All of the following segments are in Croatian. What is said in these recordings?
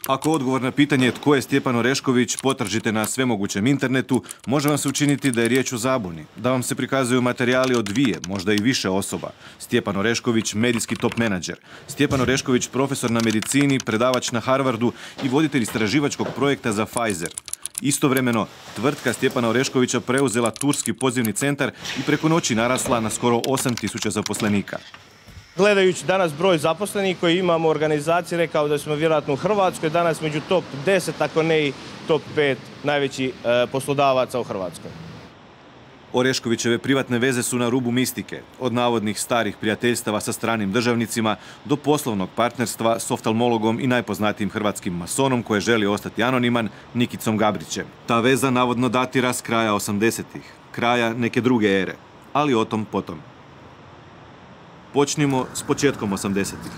Ako odgovor na pitanje tko je Stjepan Orešković potražite na svemogućem internetu, može vam se učiniti da je riječ o zabuni, da vam se prikazuju materijali od dvije, možda i više osoba. Stjepan Orešković, medijski top menadžer. Stjepan Orešković, profesor na medicini, predavač na Harvardu i voditelj istraživačkog projekta za Pfizer. Istovremeno, tvrtka Stjepana Oreškovića preuzela turski pozivni centar i preko noći narasla na skoro 8.000 zaposlenika. Gledajući danas broj zaposlenih koji imamo u organizaciji, rekao da smo vjerojatno u Hrvatskoj danas među top 10, ako ne i top 5 najvećih poslodavaca u Hrvatskoj. Oreškovićeve privatne veze su na rubu mistike, od navodnih starih prijateljstava sa stranim državnicima do poslovnog partnerstva s oftalmologom i najpoznatijim hrvatskim masonom koje želi ostati anoniman, Nikicom Gabrićem. Ta veza navodno datira s kraja 80-ih, kraja neke druge ere, ali o tom potom. Počnimo s početkom 80-ih.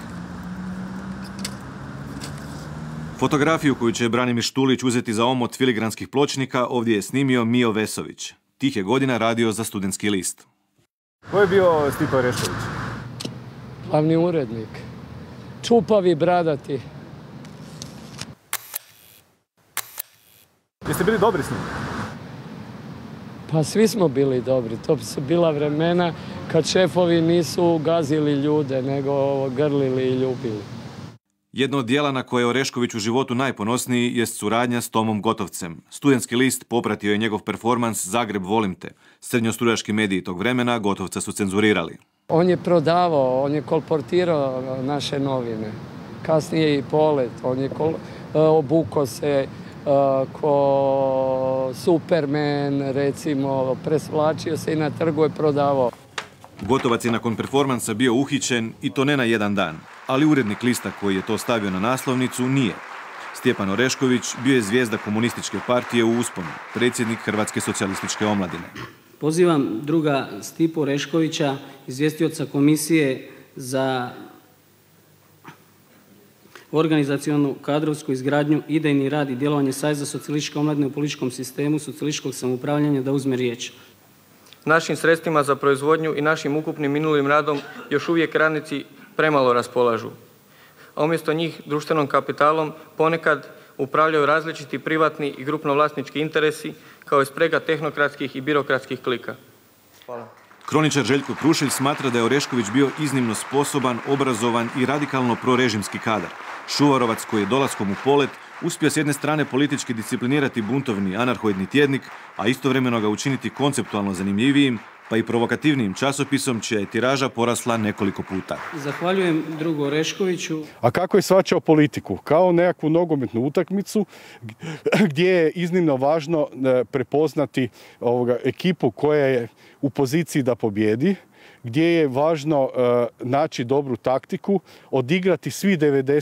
Fotografiju koju će Branimir Štulić uzeti za omot filigranskih pločnika ovdje je snimio Mijo Vesović. Tih je godina radio za Studentski list. Ko je bio Stipe Orešković? Glavni urednik. Čupavi, bradati. Jeste bili dobri s njim? Pa svi smo bili dobri. To su bila vremena kad šefovi nisu gazili ljude, nego grlili i ljubili. Jedno od dijela na koje je Orešković u životu najponosniji jest suradnja s Tomom Gotovcem. Studentski list popratio je njegov performans Zagreb volim te. Srednjostrujački mediji tog vremena Gotovca su cenzurirali. On je prodavao, on je kolportirao naše novine. Kasnije i Polet, on je obukao se ko Superman, recimo, presvlačio se i na trgu je prodavao. Gotovac je nakon performansa bio uhićen i to ne na jedan dan, ali urednik lista koji je to stavio na naslovnicu nije. Stjepan Orešković bio je zvijezda komunističke partije u usponu, predsjednik Hrvatske socijalističke omladine. Pozivam druga Stipu Oreškovića, izvjestioca komisije za organizacionu kadrovsku izgradnju, idejni rad i djelovanje Saveza socijalističke omladine u političkom sistemu socijalističkog samoupravljanja da uzme riječ. Našim sredstvima za proizvodnju i našim ukupnim minulim radom još uvijek radnici premalo raspolažu, a umjesto njih društvenom kapitalom ponekad upravljaju različiti privatni i grupno-vlasnički interesi kao i sprega tehnokratskih i birokratskih klika. Hvala. Kroničar Željko Krušelj smatra da je Orešković bio iznimno sposoban, obrazovan i radikalno prorežimski kadar. Šuvarovac koji je dolaskom u Polet uspio s jedne strane politički disciplinirati buntovni anarhoidni tjednik, a istovremeno ga učiniti konceptualno zanimljivijim, pa i provokativnijim časopisom čija je tiraža porasla nekoliko puta. Zahvaljujem drugu Oreškoviću. A kako je shvaćao politiku? Kao nekakvu nogometnu utakmicu gdje je iznimno važno prepoznati ekipu koja je u poziciji da pobjedi, gdje je važno naći dobru taktiku, odigrati svi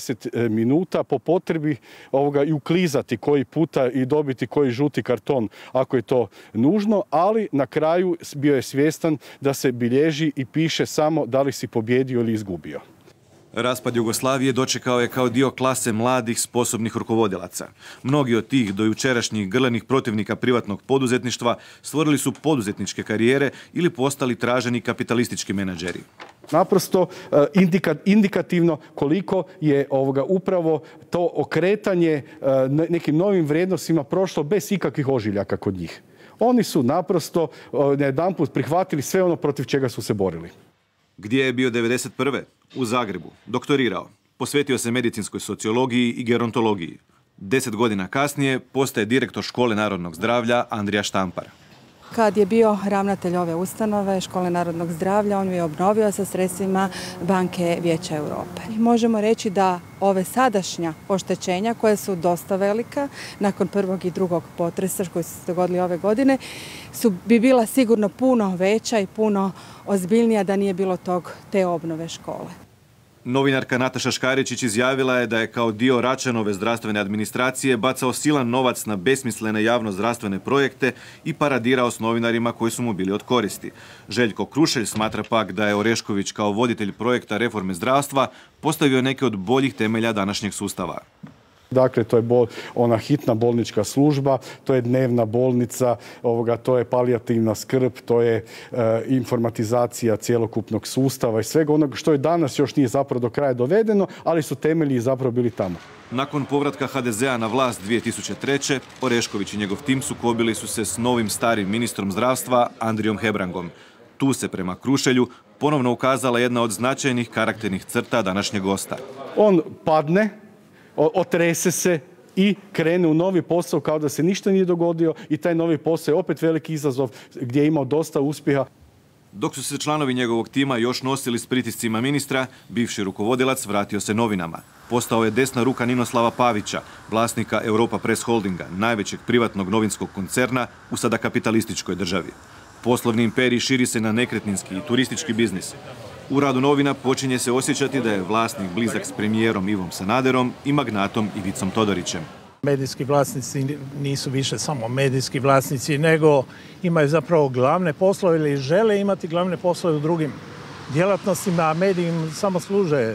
90 minuta, po potrebi i uklizati koji puta i dobiti koji žuti karton ako je to nužno, ali na kraju bio je svjestan da se bilježi i piše samo da li si pobjedio ili izgubio. Raspad Jugoslavije dočekao je kao dio klase mladih, sposobnih rukovodilaca. Mnogi od tih dojučerašnjih grlenih protivnika privatnog poduzetništva stvorili su poduzetničke karijere ili postali traženi kapitalistički menadžeri. Naprosto indikativno koliko je upravo to okretanje nekim novim vrijednostima prošlo bez ikakvih ožiljaka kod njih. Oni su naprosto najedanput prihvatili sve ono protiv čega su se borili. Gdje je bio 1991. U Zagrebu. Doktorirao. Posvetio se medicinskoj sociologiji i gerontologiji. 10 godina kasnije postaje direktor Škole narodnog zdravlja Andrija Štampar. Kad je bio ravnatelj ove ustanove, Škole narodnog zdravlja, on je obnovio sa sredstvima Banke Vijeća Europe. Možemo reći da ove sadašnja oštećenja, koja su dosta velika, nakon prvog i drugog potresa koji su se dogodili ove godine, bi bila sigurno puno veća i puno ozbiljnija da nije bilo te obnove škole. Novinarka Nataša Škaričić izjavila je da je kao dio Račanove zdravstvene administracije bacao silan novac na besmislene javno-zdravstvene projekte i paradirao s novinarima koji su mu bili od koristi. Željko Krušelj smatra pak da je Orešković kao voditelj projekta reforme zdravstva postavio neke od boljih temelja današnjeg sustava. Dakle, to je ona hitna bolnička služba, to je dnevna bolnica, to je palijativna skrb, to je informatizacija cjelokupnog sustava i svega onoga što je danas još nije zapravo do kraja dovedeno, ali su temelji zapravo bili tamo. Nakon povratka HDZ-a na vlast 2003. Orešković i njegov tim sukobili su se s novim starim ministrom zdravstva Andrijom Hebrangom. Tu se prema Krušelju ponovno ukazala jedna od značajnih karakternih crta današnjeg gosta. On padne, otrese se i krene u novi posao kao da se ništa nije dogodio i taj novi posao je opet veliki izazov gdje je imao dosta uspjeha. Dok su se članovi njegovog tima još nosili s pritiscima ministra, bivši rukovodilac vratio se novinama. Postao je desna ruka Ninoslava Pavića, vlasnika Europa Press Holdinga, najvećeg privatnog novinskog koncerna u sada kapitalističkoj državi. Poslovni imperij širi se na nekretninski i turistički biznis. U radu novina počinje se osjećati da je vlasnik blizak s premijerom Ivom Sanaderom i magnatom Ivicom Todorićem. Medijski vlasnici nisu više samo medijski vlasnici, nego imaju zapravo glavne poslove ili žele imati glavne poslove u drugim djelatnostima, a mediji im samo služe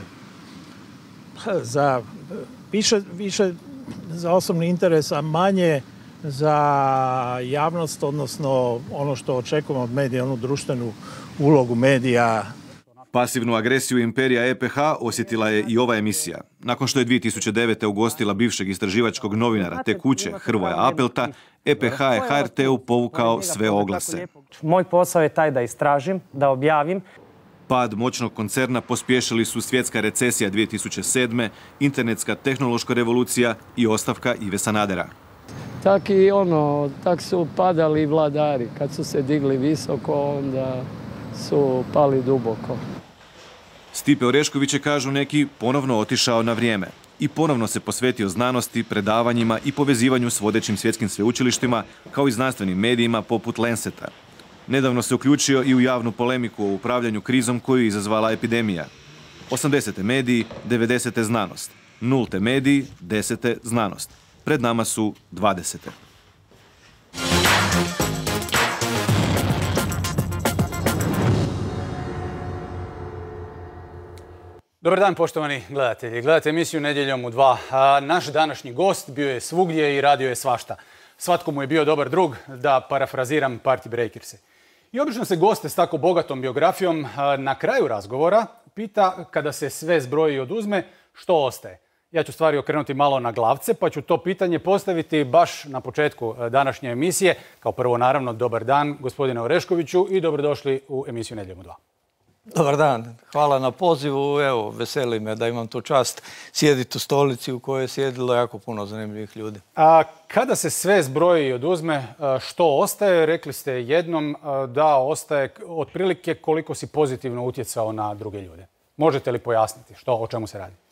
za više za osobni interes, a manje za javnost, odnosno ono što očekujemo od medija, onu društvenu ulogu medija. Pasivnu agresiju imperija EPH osjetila je i ova emisija. Nakon što je 2009. ugostila bivšeg istraživačkog novinara te kuće Hrvoja Apelta, EPH je HRT-u povukao sve oglase. Moj posao je taj da istražim, da objavim. Pad moćnog koncerna pospješili su svjetska recesija 2007. internetska tehnološka revolucija i ostavka Ive Sanadera. Tak su padali vladari. Kad su se digli visoko, onda su pali duboko. Stipe Orešković je, kažu neki, ponovno otišao na vrijeme i ponovno se posvetio znanosti, predavanjima i povezivanju s vodećim svjetskim sveučilištima kao i znanstvenim medijima poput Lanceta. Nedavno se uključio i u javnu polemiku o upravljanju krizom koju je izazvala epidemija. 80. mediji, 90. znanost. 0. mediji, 10. znanost. Pred nama su 20. Dobar dan, poštovani gledatelji. Gledate emisiju Nedjeljom u 2. Naš današnji gost bio je svugdje i radio je svašta. Svatko mu je bio dobar drug, da parafraziram Party Breakers-e. I obično se goste s tako bogatom biografijom na kraju razgovora pita, kada se sve zbroji i oduzme, što ostaje. Ja ću stvari okrenuti malo na glavce, pa ću to pitanje postaviti baš na početku današnje emisije. Kao prvo, naravno, dobar dan, gospodine Oreškoviću, i dobrodošli u emisiju Nedjeljom u 2. Dobar dan, hvala na pozivu. Evo, veseli me da imam tu čast sjediti u stolici u kojoj je sjedilo jako puno zanimljivih ljudi. A kada se sve zbroji i oduzme, što ostaje? Rekli ste jednom da ostaje otprilike koliko si pozitivno utjecao na druge ljude. Možete li pojasniti o čemu se radi?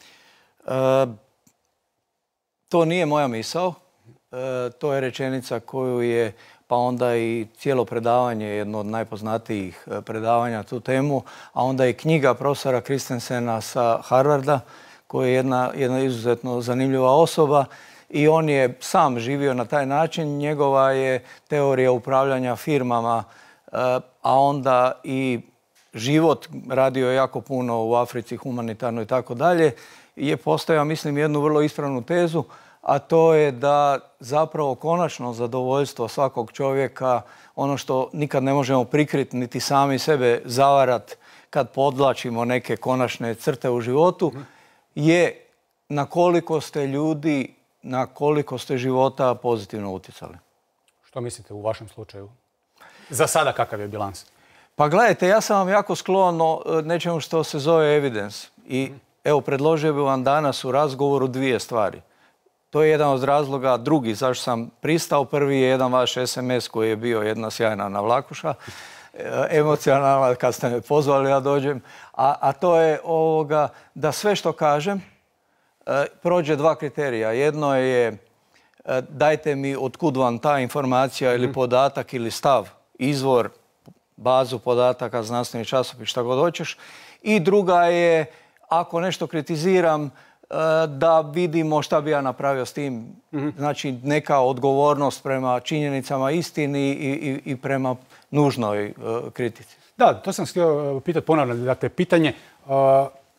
To nije moja misao. To je rečenica koju je, pa onda i cijelo predavanje, jedno od najpoznatijih predavanja na tu temu, a onda i knjiga profesora Christensena sa Harvarda, koja je jedna izuzetno zanimljiva osoba i on je sam živio na taj način. Njegova je teorija upravljanja firmama, a onda i život, radio je jako puno u Africi, humanitarno i tako dalje, je postavio, mislim, jednu vrlo ispravnu tezu, a to je da zapravo konačno zadovoljstvo svakog čovjeka, ono što nikad ne možemo prikriti niti sami sebe zavarat kad podvlačimo neke konačne crte u životu, je na koliko ste ljudi, na koliko ste života pozitivno utjecali. Što mislite u vašem slučaju? Za sada kakav je bilans? Pa gledajte, ja sam vam jako sklon nečemu što se zove evidence. I evo, predložio bih vam danas u razgovoru dvije stvari. To je jedan od razloga, drugi zašto sam pristao. Prvi je jedan vaš SMS koji je bio jedna sjajna navlakuša, emocionalna kad ste me pozvali da dođem. A to je da sve što kažem prođe dva kriterija. Jedno je dajte mi otkud vam ta informacija ili podatak ili stav, izvor, bazu podataka, znanstveni časopis, šta god hoćeš. I druga je, ako nešto kritiziram, da vidimo šta bi ja napravio s tim. Znači, neka odgovornost prema činjenicama, istini i prema nužnoj kritici. Da, to sam htio pitati ponovno. Dakle, pitanje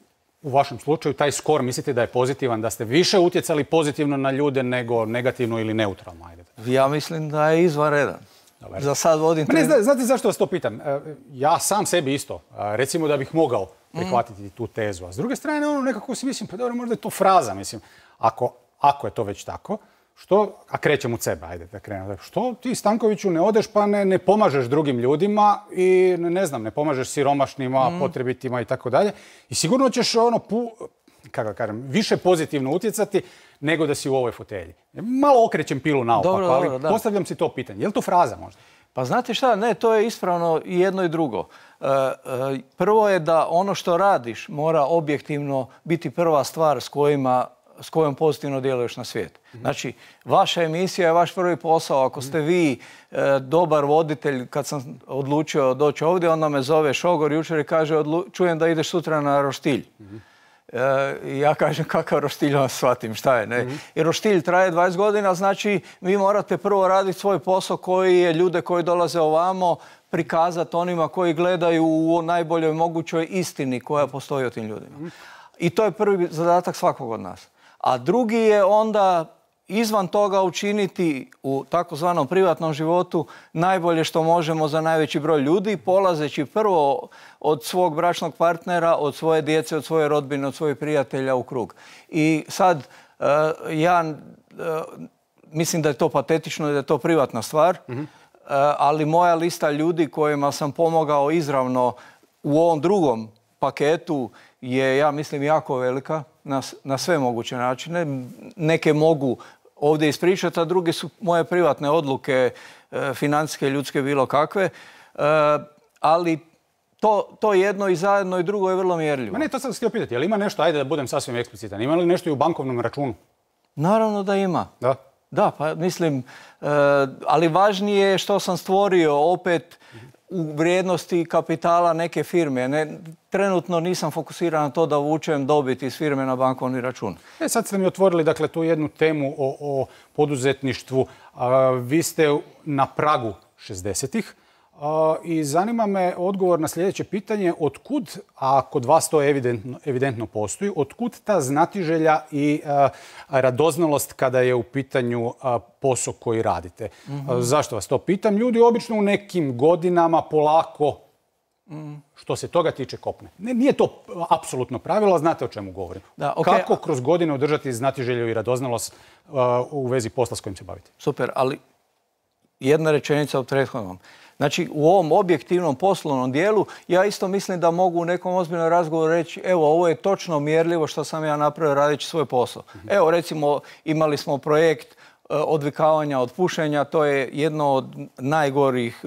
u vašem slučaju taj skor mislite da je pozitivan, da ste više utjecali pozitivno na ljude nego negativno ili neutralno? Ja mislim da je izvanredan. Za sad vodim... Znate zašto vas to pitam? Ja sam sebi isto, recimo da bih mogao prihvatiti tu tezu. A s druge strane, nekako si mislim, pa dobro, možda je to fraza, mislim. Ako je to već tako, a krećem od sebe, ajde da krenemo. Što ti, Stankoviću, ne odeš pa ne pomažeš drugim ljudima i ne znam, ne pomažeš siromašnima, potrebitima i tako dalje. I sigurno ćeš kako da kažem, više pozitivno utjecati nego da si u ovoj fotelji. Malo okrećem pilu naopako, ali postavljam si to pitanje. Je li to fraza možda? Pa znate šta, ne, to je ispravno i jedno i drugo. Prvo je da ono što radiš mora objektivno biti prva stvar s kojom pozitivno djeluješ na svijet. Znači, vaša emisija je vaš prvi posao. Ako ste vi dobar voditelj, kad sam odlučio doći ovdje, onda me zove šogor jučer i kaže, čujem da ideš sutra na roštilj. Ja kažem kakav roštilj, onda shvatim šta je. Ne? I roštilj traje 20 godina, znači vi morate prvo raditi svoj posao koji je ljude koji dolaze ovamo prikazati onima koji gledaju u najboljoj mogućoj istini koja postoji o tim ljudima. I to je prvi zadatak svakog od nas. A drugi je onda izvan toga učiniti u takozvanom privatnom životu najbolje što možemo za najveći broj ljudi, polazeći prvo od svog bračnog partnera, od svoje djece, od svoje rodbine, od svojih prijatelja u krug. I sad ja mislim da je to patetično i da je to privatna stvar, ali moja lista ljudi kojima sam pomogao izravno u ovom drugom paketu je, ja mislim, jako velika na sve moguće načine. Neke mogu ovdje ispričati, a druge su moje privatne odluke, financijske, ljudske, bilo kakve. Ali to jedno i zajedno i drugo je vrlo mjerljivo. Ne, to sam htio pitati. Je li ima nešto, ajde da budem sasvim eksplicitan, ima li nešto i u bankovnom računu? Naravno da ima. Da? Da, pa mislim, ali važnije je što sam stvorio opet u vrijednosti kapitala neke firme. Trenutno nisam fokusiran na to da vučem dobit iz firme na bankovni račun. Sad ste mi otvorili dakle, tu jednu temu o poduzetništvu. Vi ste na pragu 60-ih i zanima me odgovor na sljedeće pitanje. Otkud, a kod vas to evidentno postoji, otkud ta znatiželja i radoznalost kada je u pitanju posao koji radite? Zašto vas to pitam? Ljudi obično u nekim godinama polako, što se toga tiče, kopne. Nije to apsolutno pravilo, znate o čemu govorim. Kako kroz godine održati znatiželju i radoznalost u vezi posla s kojim se bavite? Super, ali jedna rečenica od prethodnom. Znači, u ovom objektivnom poslovnom dijelu ja isto mislim da mogu u nekom ozbiljnom razgovoru reći evo, ovo je točno mjerljivo što sam ja napravio radeći svoj posao. Evo, recimo, imali smo projekt odvikavanja od pušenja. To je jedno od najgorih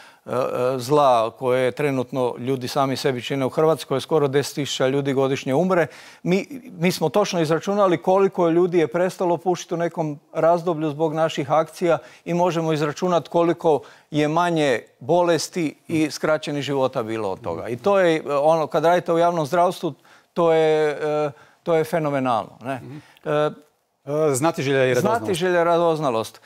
zla koje trenutno ljudi sami sebi čine u Hrvatskoj. Skoro 10.000 ljudi godišnje umre. Mi smo točno izračunali koliko ljudi je prestalo pušiti u nekom razdoblju zbog naših akcija i možemo izračunati koliko je manje bolesti i skraćenih života bilo od toga. I to je ono, kad radite u javnom zdravstvu, to je fenomenalno. Ne? Znatiželja i radoznalost. Znatiželja i radoznalost.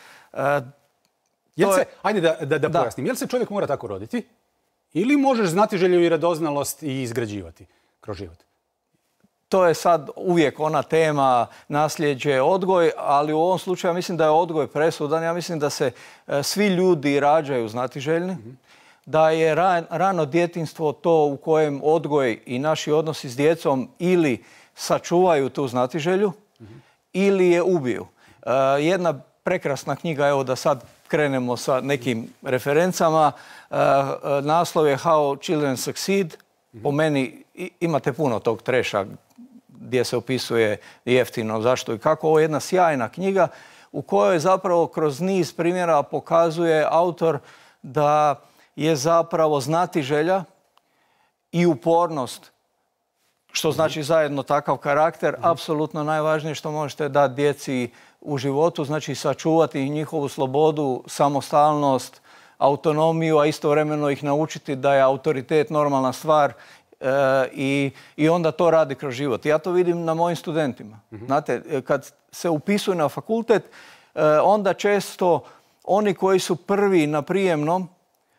Ajde da pojasnim. Je li se čovjek mora tako roditi? Ili možeš znatiželju i radoznalost i izgrađivati kroz život? To je sad uvijek ona tema nasljeđe, odgoj, ali u ovom slučaju ja mislim da je odgoj presudan. Ja mislim da se svi ljudi rađaju znatiželjni, da je rano djetinjstvo to u kojem odgoj i naši odnosi s djecom ili sačuvaju tu znatiželju ili je ubiju. Jedna prekrasna knjiga, evo da sad krenemo sa nekim referencama. Naslov je How Children Succeed. Po meni imate puno tog treša gdje se opisuje jeftino zašto i kako. Ovo je jedna sjajna knjiga u kojoj zapravo kroz niz primjera pokazuje autor da je zapravo znatiželja i upornost, što znači zajedno takav karakter, apsolutno najvažnije što možete dati djeci u životu, znači sačuvati njihovu slobodu, samostalnost, autonomiju, a istovremeno ih naučiti da je autoritet normalna stvar i onda to radi kroz život. Ja to vidim na mojim studentima. Znate, kad se upisuju na fakultet, onda često oni koji su prvi na prijemnom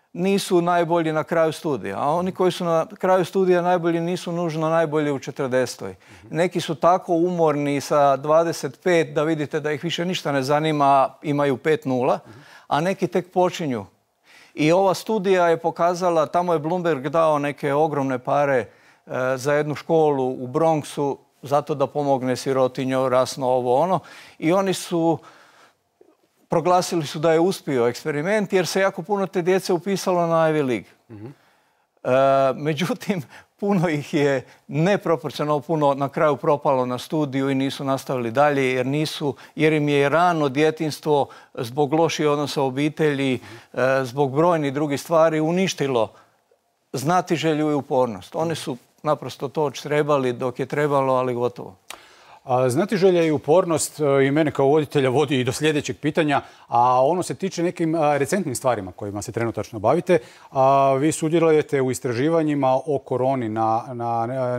nisu najbolji na kraju studija. A oni koji su na kraju studija najbolji nisu nužno najbolji u 40. Neki su tako umorni sa 25 da vidite da ih više ništa ne zanima, imaju 5-0, a neki tek počinju. I ova studija je pokazala, tamo je Bloomberg dao neke ogromne pare za jednu školu u Bronxu, zato da pomogne sirotinjo, rasno, ovo ono. I oni su proglasili su da je uspio eksperiment jer se jako puno te djece upisalo na Ivy League. Međutim, puno ih je neproporcionalno puno na kraju propalo na studiju i nisu nastavili dalje jer im je rano djetinjstvo zbog loših odnosa obitelji, zbog brojnih drugih stvari uništilo znatiželju i upornost. Oni su naprosto to odštrebali dok je trebalo, ali gotovo. Znatiželja i upornost i mene kao voditelja vodi i do sljedećeg pitanja, a ono se tiče nekim recentnim stvarima kojima se trenutačno bavite. Vi sudjelujete u istraživanjima o koroni na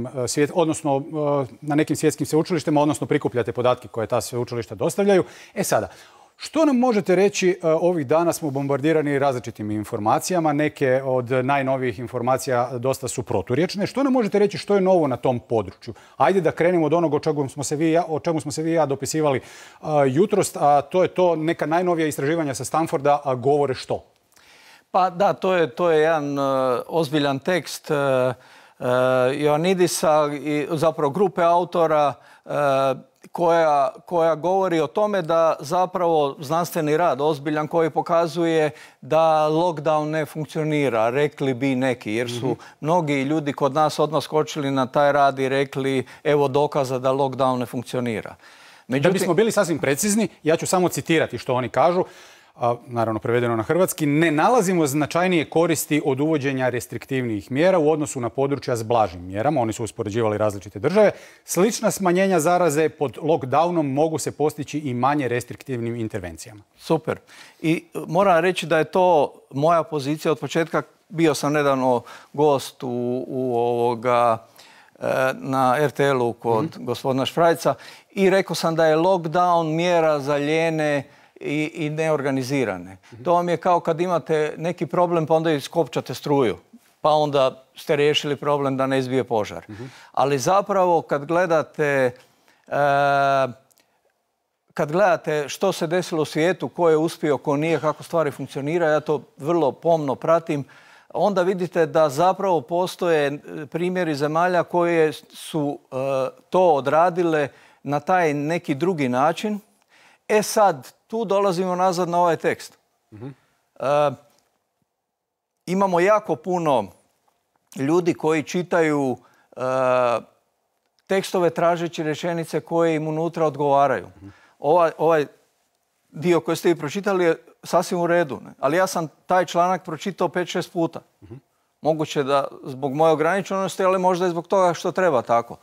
nekim svjetskim sveučilištima, odnosno prikupljate podatke koje ta sveučilišta dostavljaju. Sada, što nam možete reći, ovih dana smo bombardirani različitim informacijama, neke od najnovijih informacija dosta su proturječne. Što nam možete reći što je novo na tom području? Ajde da krenemo od onog o čemu smo se vi i ja dopisivali jutros, a to je to neka najnovija istraživanja sa Stanforda govore što? Pa da, to je jedan ozbiljan tekst Ioannidisa i zapravo grupe autora koja govori o tome da zapravo znanstveni rad ozbiljan koji pokazuje da lockdown ne funkcionira, rekli bi neki, jer su mnogi ljudi kod nas odmah skočili na taj rad i rekli evo dokaza da lockdown ne funkcionira. Da bismo bili sasvim precizni, ja ću samo citirati što oni kažu, naravno prevedeno na hrvatski, ne nalazimo značajnije koristi od uvođenja restriktivnijih mjera u odnosu na područja s blažim mjerama. Oni su uspoređivali različite države. Slična smanjenja zaraze pod lockdownom mogu se postići i manje restriktivnim intervencijama. Super. I moram reći da je to moja pozicija od početka. Bio sam nedavno gost na RTL-u kod gospodina Šprajca i rekao sam da je lockdown mjera za lijene i neorganizirane. To vam je kao kad imate neki problem pa onda iskopčate struju. Pa onda ste riješili problem da ne izbije požar. Ali zapravo kad gledate što se desilo u svijetu, ko je uspio, ko nije, kako stvari funkcioniraju, ja to vrlo pomno pratim, onda vidite da zapravo postoje primjeri zemalja koje su to odradile na taj neki drugi način. Sad, tu dolazimo nazad na ovaj tekst. Imamo jako puno ljudi koji čitaju tekstove tražeći rečenice koje im unutra odgovaraju. Ovaj dio koji ste vi pročitali je sasvim u redu, ne? Ali ja sam taj članak pročitao 5-6 puta. Moguće da zbog moje ograničenosti, ali možda i zbog toga što treba tako.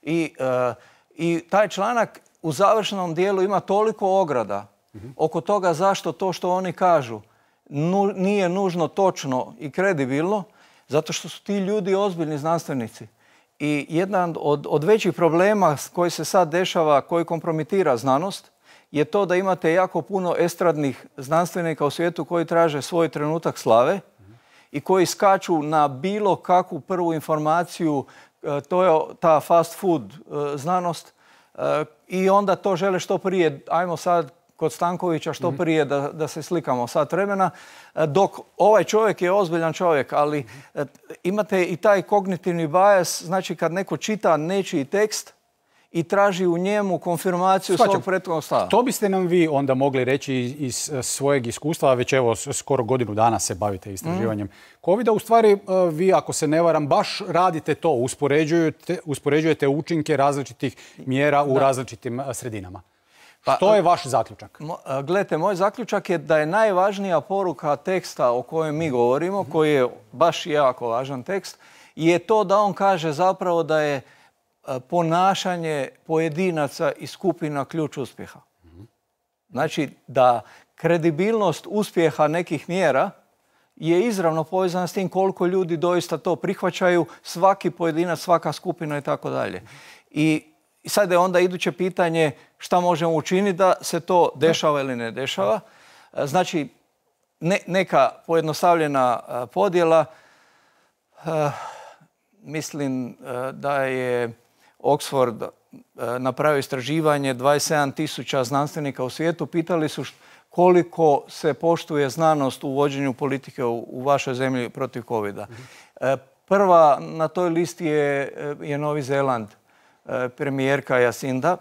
I taj članak u završenom dijelu ima toliko ograda oko toga zašto to što oni kažu nije nužno točno i kredibilno, zato što su ti ljudi ozbiljni znanstvenici. I jedan od većih problema koji se sad dešava, koji kompromitira znanost, je to da imate jako puno estradnih znanstvenika u svijetu koji traže svoj trenutak slave i koji skaču na bilo kakvu prvu informaciju, to je ta fast food znanost, i onda to žele što prije. Ajmo sad kod Stankovića što prije da se slikamo sat vremena, dok ovaj čovjek je ozbiljan čovjek, ali imate i taj kognitivni bias, znači kad neko čita nečiji tekst i traži u njemu konfirmaciju svog prethodnog stava. To biste nam vi onda mogli reći iz svojeg iskustva, već evo skoro godinu dana se bavite istraživanjem COVID-a. U stvari vi, ako se ne varam, baš radite to, uspoređujete učinke različitih mjera u različitim sredinama. Što je vaš zaključak? Gledajte, moj zaključak je da je najvažnija poruka teksta o kojem mi govorimo, koji je baš jako važan tekst, je to da on kaže zapravo da je ponašanje pojedinaca i skupina ključ uspjeha. Znači da kredibilnost uspjeha nekih mjera je izravno povezana s tim koliko ljudi doista to prihvaćaju, svaki pojedinac, svaka skupina i tako dalje. I sad je onda iduće pitanje šta možemo učiniti da se to dešava ili ne dešava. Znači, neka pojednostavljena podjela. Mislim da je Oxford napravio istraživanje 27.000 znanstvenika u svijetu. Pitali su koliko se poštuje znanost u vođenju politike u vašoj zemlji protiv covida. Prva na toj listi je Novi Zeland, premijerka Jacinda.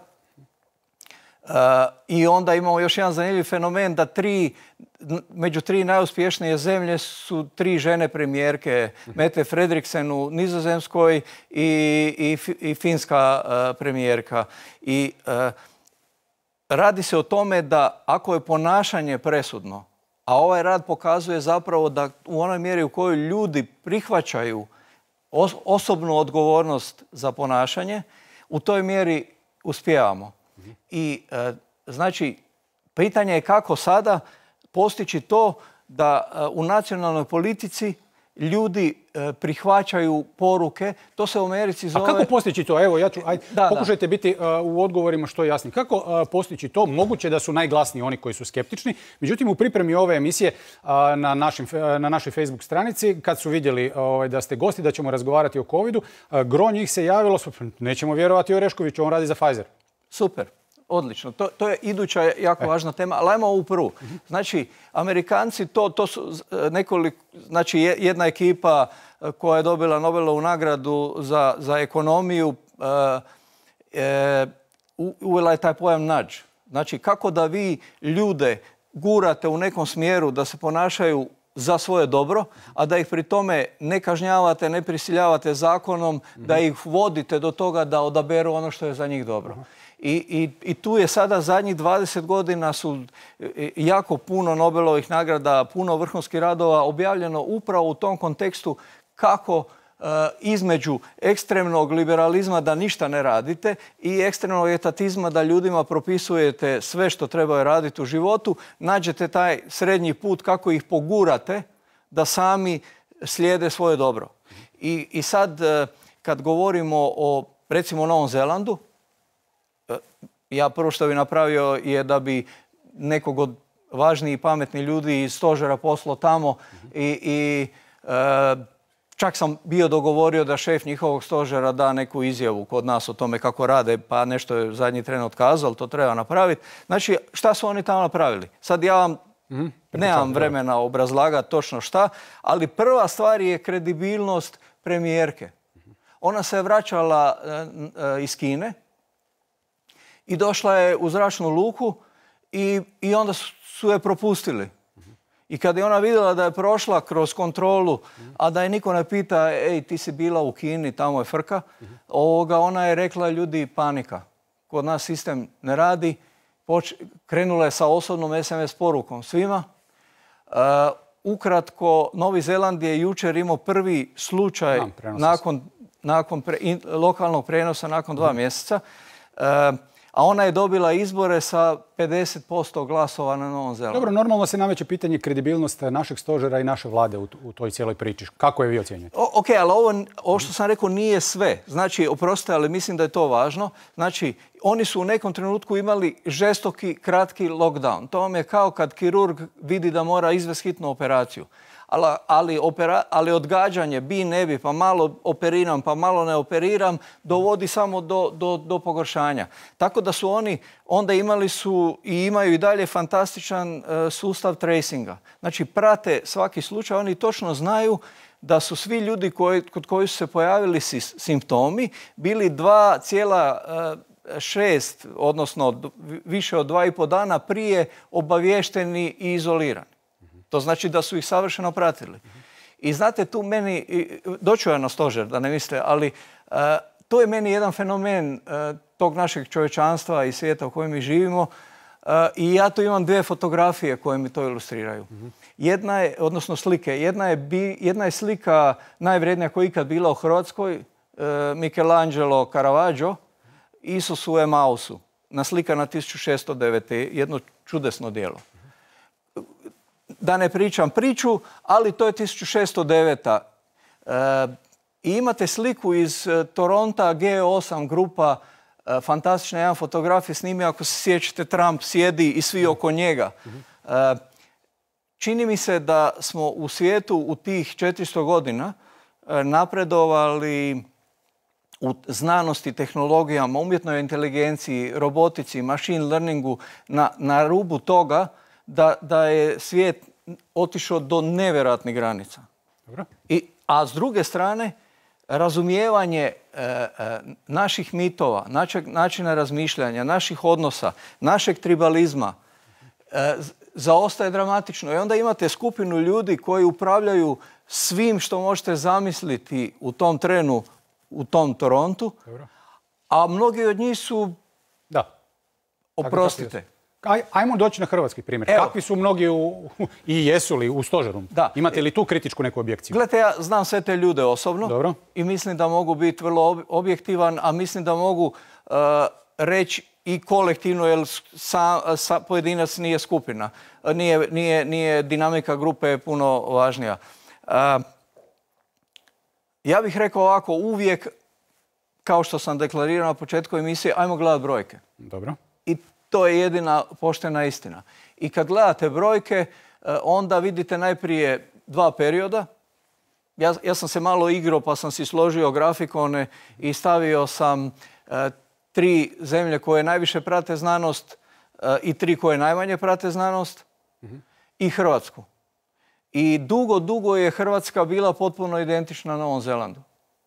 I onda imamo još jedan zanimljiv fenomen da među 3 najuspješnije zemlje su 3 žene premijerke. Mette Frederiksen u Nizozemskoj i finska premijerka. I radi se o tome da ako je ponašanje presudno, a ovaj rad pokazuje zapravo da u onoj mjeri u kojoj ljudi prihvaćaju osobnu odgovornost za ponašanje, u toj mjeri uspijevamo. I znači, pitanje je kako sada postići to da u nacionalnoj politici ljudi prihvaćaju poruke. To se u Americi zove... A kako postići to? Evo, pokušajte biti u odgovorima što jasni. Kako postići to? Moguće da su najglasniji oni koji su skeptični. Međutim, u pripremi ove emisije na našoj Facebook stranici, kad su vidjeli da ste gosti, da ćemo razgovarati o covidu, gro njih se javilo, nećemo vjerovati Oreškoviću, on radi za Pfizer. Super. Odlično. To je iduća jako važna tema, ali ajmo ovu prvu. Znači, Amerikanci, to su nekoliko, znači jedna ekipa koja je dobila Nobelovu nagradu za ekonomiju, uvela je taj pojam nudge. Znači, kako da vi ljude gurate u nekom smjeru da se ponašaju za svoje dobro, a da ih pri tome ne kažnjavate, ne prisiljavate zakonom, da ih vodite do toga da odaberu ono što je za njih dobro. I tu je sada zadnjih 20 godina su jako puno Nobelovih nagrada, puno vrhunskih radova objavljeno upravo u tom kontekstu kako između ekstremnog liberalizma da ništa ne radite i ekstremnog etatizma da ljudima propisujete sve što trebaju raditi u životu, nađete taj srednji put kako ih pogurate da sami slijede svoje dobro. I sad kad govorimo o recimo Novom Zelandu, ja prvo što bi napravio je da bi nekog od važnijih i pametnih ljudi iz stožera poslao tamo i čak sam bio dogovorio da šef njihovog stožera da neku izjavu kod nas o tome kako rade, pa nešto je zadnji tren otkazao, ali to treba napraviti. Znači, šta su oni tamo napravili? Sad ja vam nemam vremena obrazlagati točno šta, ali prva stvar je kredibilnost premijerke. Ona se je vraćala iz Kine i došla je u zračnu luku i onda su je propustili. I kad je ona vidjela da je prošla kroz kontrolu, a da je niko ne pita, ej, ti si bila u Kini, tamo je frka, ona je rekla, ljudi, panika. Kod nas sistem ne radi. Krenula je sa osobnom SMS porukom svima. Ukratko, Novi Zeland je jučer imao prvi slučaj nakon lokalnog prenosa nakon 2 mjeseca. A ona je dobila izbore sa 50% glasova na Novom Zelandu. Dobro, normalno se nameće pitanje kredibilnost našeg stožera i naše vlade u toj cijeloj priči. Kako je vi ocjenjujete? Ok, ali ovo što sam rekao nije sve. Znači, oprostite, ali mislim da je to važno. Znači, oni su u nekom trenutku imali žestoki, kratki lockdown. To vam je kao kad kirurg vidi da mora izvesti hitnu operaciju. Ali odgađanje, bi, ne bi, pa malo operiram, pa malo ne operiram, dovodi samo do pogoršanja. Tako da su oni onda imali su i imaju i dalje fantastičan sustav tracinga. Znači, prate svaki slučaj, oni točno znaju da su svi ljudi kod koji su se pojavili simptomi bili 2,6, odnosno više od 2,5 dana prije obaviješteni i izolirani. To znači da su ih savršeno pratili. I znate, tu meni, doću ja na stožer, da ne mislite, ali to je meni jedan fenomen tog našeg čovječanstva i svijeta u kojem mi živimo. I ja tu imam 2 fotografije koje mi to ilustriraju. Jedna je, odnosno slike, jedna je slika najvrednija koja je ikad bila u Hrvatskoj, Michelangelo Caravaggio, Isus u Emausu, naslikana 1609. Jedno čudesno djelo. Da ne pričam priču, ali to je 1609. I imate sliku iz Toronta, G8 grupa, fantastična jedan fotograf je snimio, ako se sjećate, Trump sjedi i svi oko njega. čini mi se da smo u svijetu u tih 400 godina napredovali u znanosti, tehnologijama, umjetnoj inteligenciji, robotici, machine learningu na rubu toga da je svijet otišao do nevjerojatnih granica. Dobro. A s druge strane, razumijevanje naših mitova, načina razmišljanja, naših odnosa, našeg tribalizma zaostaje dramatično. I onda imate skupinu ljudi koji upravljaju svim što možete zamisliti u tom trenu, u tom Torontu, a mnogi od njih su... Da. Oprostite. Ajmo doći na hrvatski primjer. Evo. Kakvi su mnogi i jesu li u stožeru? Da. Imate li tu kritičku neku objekciju? Gledajte, ja znam sve te ljude osobno. Dobro. I mislim da mogu biti vrlo objektivan, a mislim da mogu reći i kolektivno, jer pojedinac nije skupina. Nije dinamika grupe puno važnija. Ja bih rekao ovako, uvijek, kao što sam deklarirao na početku emisije, ajmo gledati brojke. Dobro. I to je jedina poštena istina. I kad gledate brojke, onda vidite najprije dva perioda. Ja sam se malo igrao pa sam si složio grafikone i stavio sam 3 zemlje koje najviše prate znanost i 3 koje najmanje prate znanost i Hrvatsku. I dugo je Hrvatska bila potpuno identična Novom Zelandu.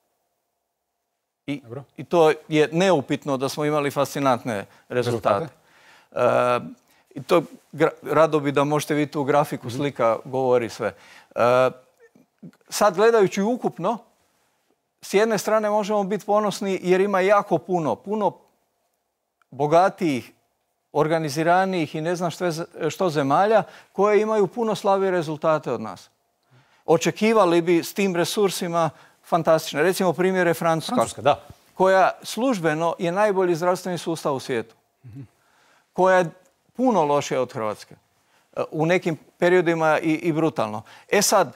I to je neupitno da smo imali fascinantne rezultate. I to rado bi da možete vidjeti u grafiku, slika govori sve. Sad gledajući ukupno, s jedne strane možemo biti ponosni jer ima jako puno bogatijih, organiziranijih i ne znam što zemalja koje imaju puno slabije rezultate od nas. Očekivali bi s tim resursima fantastične. Recimo primjer je Francuska, koja službeno je najbolji zdravstveni sustav u svijetu. Koja je puno lošija od Hrvatske. U nekim periodima i brutalno. E sad,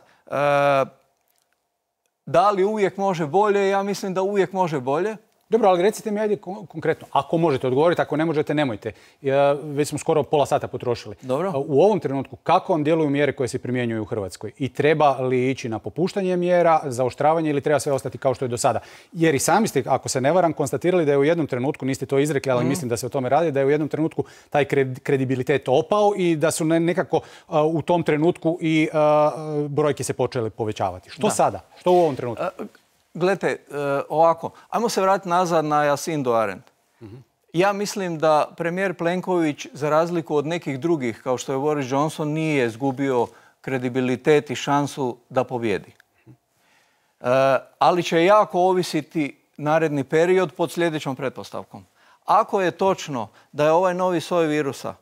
da li uvijek može bolje? Ja mislim da uvijek može bolje. Dobro, ali recite mi ajde konkretno. Ako možete odgovoriti, ako ne možete, nemojte. Već smo skoro pola sata potrošili. Dobro. U ovom trenutku, kako vam djeluju mjere koje se primjenjuju u Hrvatskoj? I treba li ići na popuštanje mjera, zaoštravanje ili treba sve ostati kao što je do sada? Jer i sami ste, ako se ne varam, konstatirali da je u jednom trenutku, niste to izrekli, ali mislim da se o tome radi, da je u jednom trenutku taj kredibilitet opao i da su nekako u tom trenutku i brojke se počele povećavati. Što sada? Što u ovom trenutku? Gledajte, ovako, ajmo se vratiti nazad na Jacindu Arend. Ja mislim da premijer Plenković, za razliku od nekih drugih, kao što je Boris Johnson, nije izgubio kredibilitet i šansu da pobjedi. Ali će jako ovisiti naredni period pod sljedećom pretpostavkom. Ako je točno da je ovaj novi soj virusa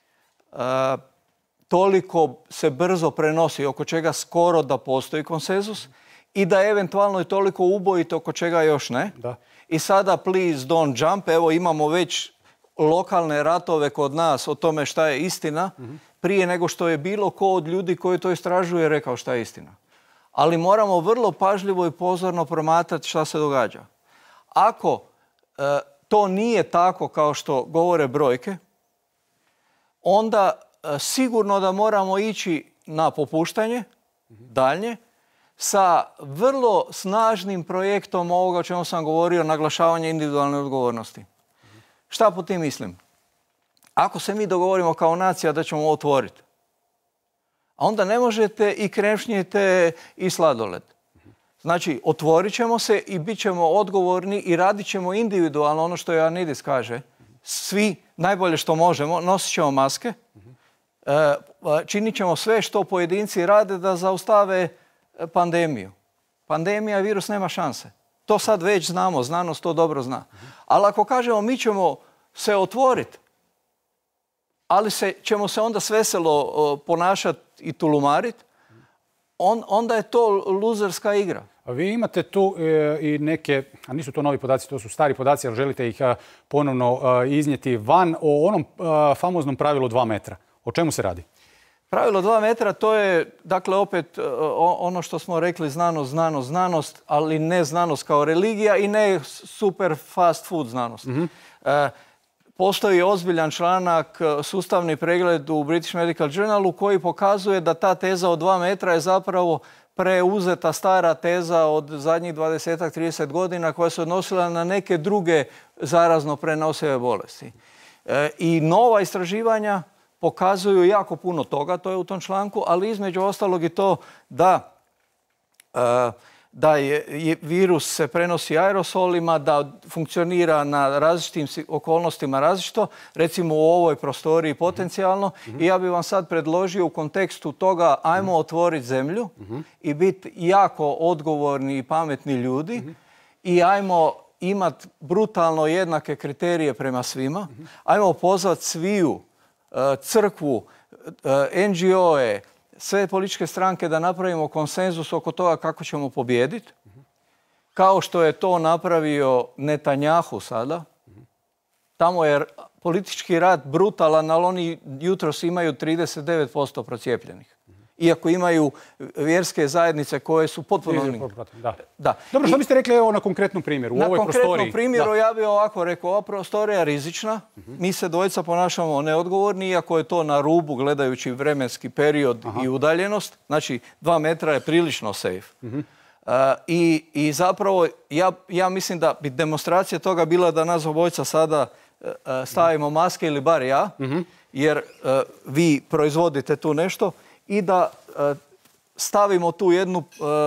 toliko se brzo prenosi, oko čega skoro da postoji konsenzus, i da eventualno je toliko ubojito oko čega još ne. Da. I sada please don't jump. Evo imamo već lokalne ratove kod nas o tome šta je istina prije nego što je bilo ko od ljudi koji to istražuje rekao šta je istina. Ali moramo vrlo pažljivo i pozorno promatrati šta se događa. Ako to nije tako kao što govore brojke, onda sigurno da moramo ići na popuštanje daljnje, sa vrlo snažnim projektom ovoga o čemu sam govorio, naglašavanje individualne odgovornosti. Šta po tim mislim? Ako se mi dogovorimo kao nacija da ćemo otvoriti, a onda ne možete i kremšnjite i sladoled. Znači, otvorit ćemo se i bit ćemo odgovorni i radit ćemo individualno ono što Ioannidis kaže. Svi najbolje što možemo, nosit ćemo maske, činit ćemo sve što pojedinci rade da zaustave pandemiju. Pandemija, virus nema šanse. To sad već znamo, znanost to dobro zna. Ali ako kažemo mi ćemo se otvoriti, ali ćemo se onda sveselo ponašati i tulumariti, onda je to luzerska igra. A vi imate tu i neke, a nisu to novi podaci, to su stari podaci, ali želite ih ponovno iznijeti van o onom famoznom pravilu 2 metra. O čemu se radi? Pravilo 2 metra, to je, dakle, opet ono što smo rekli, znanost, ali ne znanost kao religija i ne super fast food znanost. postoji ozbiljan članak, sustavni pregled u British Medical Journalu koji pokazuje da ta teza od 2 metra je zapravo preuzeta stara teza od zadnjih 20-30 godina koja se odnosila na neke druge zarazno prenosive bolesti. I nova istraživanja pokazuju jako puno toga, to je u tom članku, ali između ostalog i to da je virus se prenosi aerosolima, da funkcionira na različitim okolnostima različito, recimo u ovoj prostoriji potencijalno. I ja bih vam sad predložio u kontekstu toga ajmo otvoriti zemlju i biti jako odgovorni i pametni ljudi i ajmo imati brutalno jednake kriterije prema svima. Ajmo pozvati sviju, crkvu, NGO-e, sve političke stranke da napravimo konsenzus oko toga kako ćemo pobijediti. Kao što je to napravio Netanjahu sada. Tamo je politički rat brutalan, ali oni jutros imaju 39% procijepljenih. Iako imaju vjerske zajednice koje su potpuno... Da. Dobro, što biste rekli na konkretnom primjeru? Na konkretnom primjeru ja bih ovako rekao, ova prostorija je rizična. Mi se dvojica ponašamo neodgovorni, iako je to na rubu gledajući vremenski period i udaljenost. Znači, 2 metra je prilično safe. I zapravo, ja mislim da bi demonstracija toga bila da nas obojica sada stavimo maske ili bar ja, jer vi proizvodite tu nešto, i da stavimo tu jednu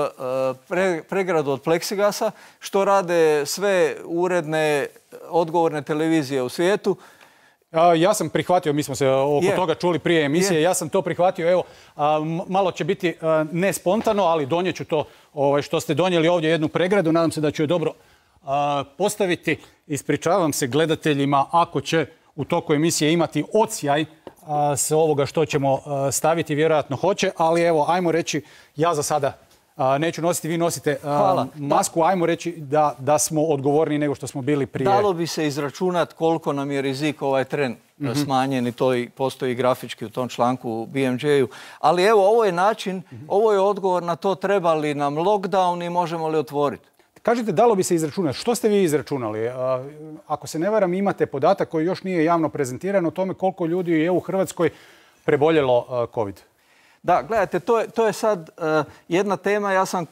pregradu od pleksigasa, što rade sve uredne, odgovorne televizije u svijetu. Ja sam prihvatio, mi smo se oko toga čuli prije emisije, ja sam to prihvatio, evo, malo će biti ne spontano, ali donijet ću to što ste donijeli ovdje jednu pregradu, nadam se da ću je dobro postaviti. Ispričavam se gledateljima ako će u toku emisije imati odsjaj s ovoga što ćemo staviti, vjerojatno hoće, ali evo, ajmo reći, ja za sada neću nositi, vi nosite masku, ajmo reći da smo odgovorniji nego što smo bili prije. Dalo bi se izračunati koliko nam je rizik ovaj tren smanjen i to postoji grafički u tom članku u BMJ-u. Ali evo, ovo je način, ovo je odgovor na to treba li nam lockdown i možemo li otvoriti. Kažete, dalo bi se izračunati. Što ste vi izračunali? Ako se ne varam, imate podatak koji još nije javno prezentiran o tome koliko ljudi je u Hrvatskoj preboljelo COVID. Da, gledajte, to je sad jedna tema. Ja sam